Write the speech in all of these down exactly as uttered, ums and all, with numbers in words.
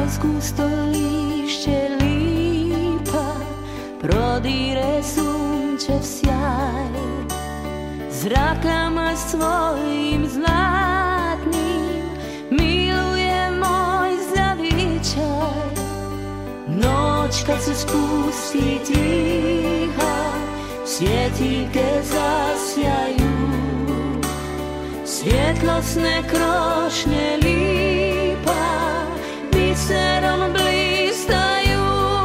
kroz gusto lišće lipa prodire sunčev sjaj, zrakama svojim zlatnim miluje moj zavičaj. Noć kad se spusti tiha, svjetiljke zasjaju, svjetlosne krošnje lipa biserom blistaju.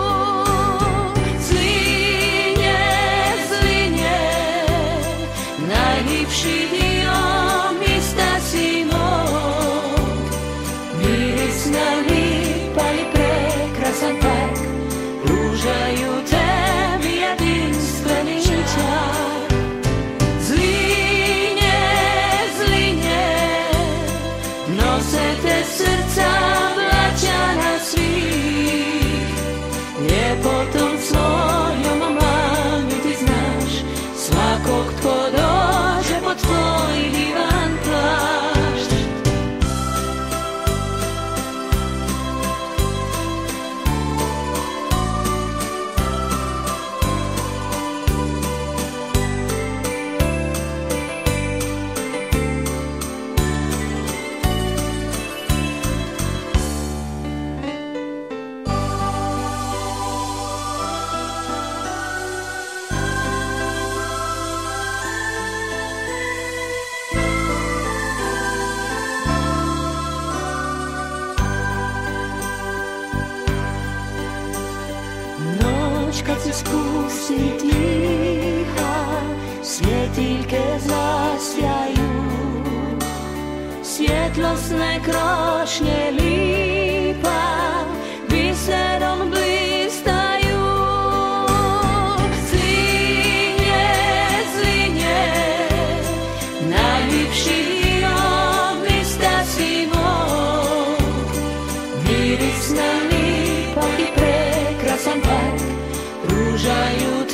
Zlinje, zlinje, najljepši dio mista si mog, mirisna lipa i prekrasan park pružaju tebi jedinstveni čar. Zlinje, zlinje, nose te srca mlađana svih, ljepotom svojom omamlju ti znaš svakog tko dođe pod tvoj divan plašt. Kad se spusti tiha, svjetiljke zasjaju, svjetlosne krošnje lipa biserom blistaju. Zlinje, zlinje, najljepši dio mista si mog, mirisna lipa i prekrasan park pružaju